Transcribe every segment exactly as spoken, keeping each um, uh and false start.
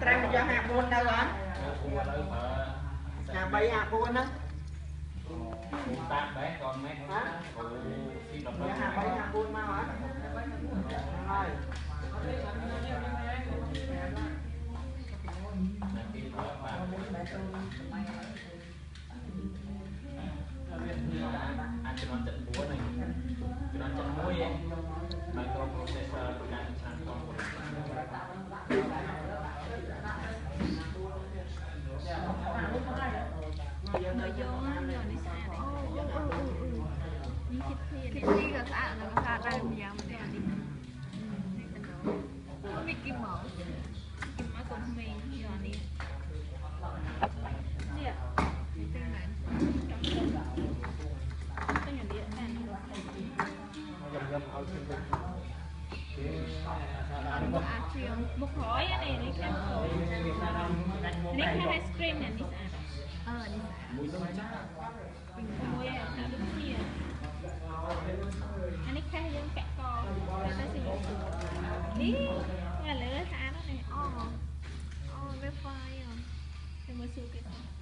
trem cho hạ buôn đâu đó hạ bay hạ buôn đó tạm bé còn mấy hả hạ bay hạ buôn mà hả rồi anh cho nó trận búa này cho nó trận muối ấy microprocessorการทำของ người vô á giờ đi xa đấy những cái thiên thiên là xa là xa ra bây giờ mình đi mình kim mỏ kim mỏ cùng mình giờ đi nè tên này tên nhà điện này một khói này đi canh khói đi khai ice cream này đi xa ờ đi xa bình thôi à đã đúng nhiều anh ấy khai dân kẹt con người ta sử dụng ý là lỡ thả nó này o o với phai rồi thì mới sưu cái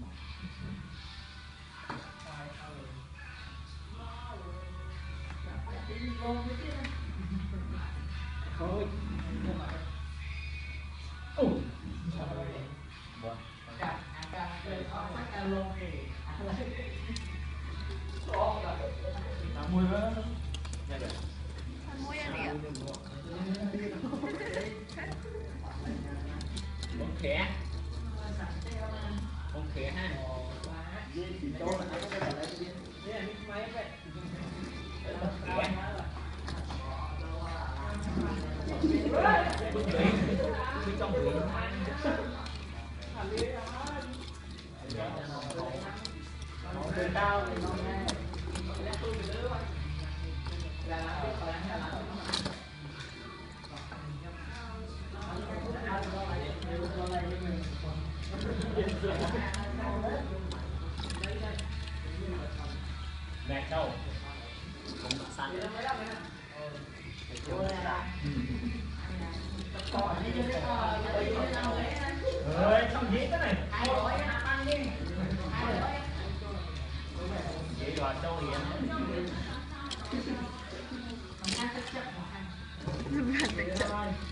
thôi ồ mùi đó mùi ăn điện con khẽ con khẽ ha trong từ cao thì nó nghe nè đâu không có xanh ơi xong dĩ cái này vậy rồi đâu hiện